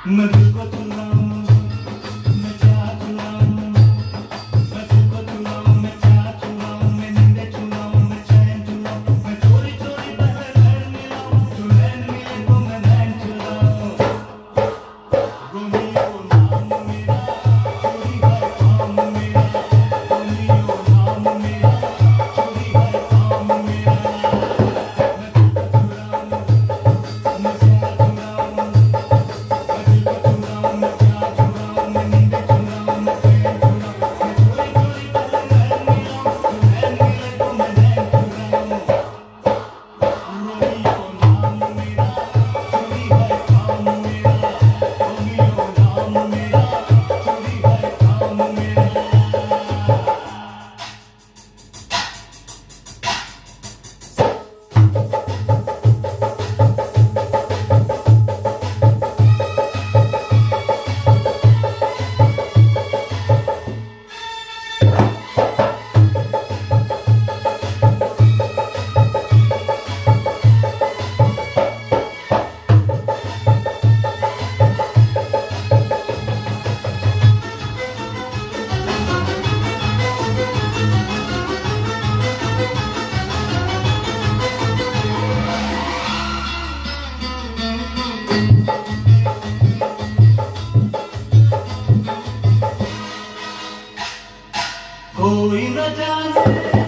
मैं तुझको चुनाऊं, मैं चाह चुनाऊं, मैं तुझको चुनाऊं, मैं चाह चुनाऊं, मैं नींदें चुनाऊं, मैं चैन चुनाऊं, मैं चोरी चोरी बहर नैन मिलाऊं, तू नैन मिले तो मैं नैन चुराऊं। रोमियो नाम मेरा, चोरी है काम मेरा, रोमियो नाम मेरा, चोरी है काम मेरा। मैं तुझको चुराऊं, मैं चाह चुराऊं, मैं तुझको चुनाऊं, मैं चाह चुराऊं, मैं नींदें चुराऊं, मैं चैन चुराऊं, मैं चोरी चोरी बहर नैन मिलाऊं, तू नैन मिले तो मैं नैन चुराऊं। रोमियो नाम मेरा, चोरी है काम मेरा, रोमियो नाम मेरा, चोरी है काम मेरा। कोई न जाने